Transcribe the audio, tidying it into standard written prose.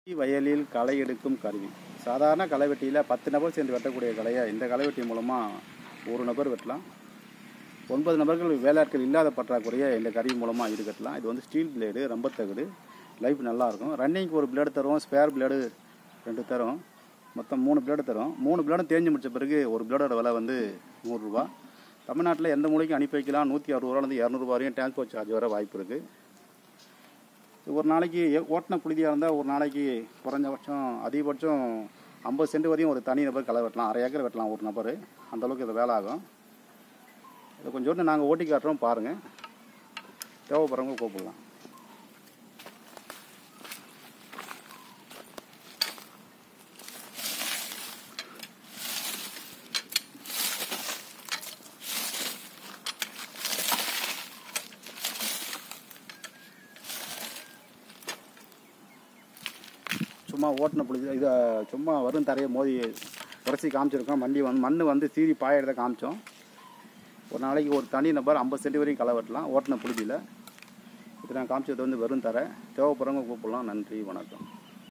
வயலில் களை எடுக்கும் கருவி. சாதாரண களைவெட்டியில் 10 நபர் சேர்ந்து வெட்டக்கூடிய களையை இந்த களைவெட்டி மூலமாக ஒரு நபர் வெட்டலாம். 9 நபர்கள் வேலையாட்கள் இல்லாத பற்றாக்குறையை இந்த கருவி மூலமாக ஈடுகட்டலாம். இது வந்து ஸ்டீல் பிளேடு, ரொம்ப தகடு, லைஃப் நல்லாயிருக்கும். ரன்னிங்க்கு ஒரு பிளேடு தரும், ஸ்பேர் பிளேடு 2 தரும், மொத்தம் 3 பிளேடு தரும். 3 பிளேடும் தேஞ்சு முடித்த பிறகு ஒரு பிளேடோட விலை வந்து 100 ரூபா. தமிழ்நாட்டில் எந்த மூலைக்கும் அனுப்பி வைக்கலாம். 160 ரூபாலேருந்து 200 ரூபா வரையும் டிரான்ஸ்போர்ட் சார்ஜ் வர வாய்ப்பு இருக்குது. ஒரு நாளைக்கு ஓட்டின புழுதியாக இருந்தால் ஒரு நாளைக்கு குறைஞ்சபட்சம் அதிகபட்சம் 50 சென்ட் வரையும் ஒரு தனி நபர் களை வெட்டலாம். 1/2 ஏக்கர் வெட்டலாம் ஒரு நபர். அந்தளவுக்கு இது வேலை ஆகும். இதை கொஞ்சோண்டு நாங்கள் ஓட்டி காட்டுறோம், பாருங்கள். தேவைப்படுறவங்க கூப்பிடலாம். சும்மா ஓட்டின புழுதி இதை சும்மா வரும் தரையை மோதி உரசி காமிச்சிருக்கோம். மண் வந்து சீறி பாயறதை காமிச்சோம். ஒரு நாளைக்கு ஒரு தனி நபர் 50 சென்ட் வரையும் களை வெட்டலாம் ஓட்டின புழுதியில். இது நான் காமிச்சது வந்து வெறும் தரை. தேவைப்படுறவங்க கூப்பிடலாம். நன்றி, வணக்கம்.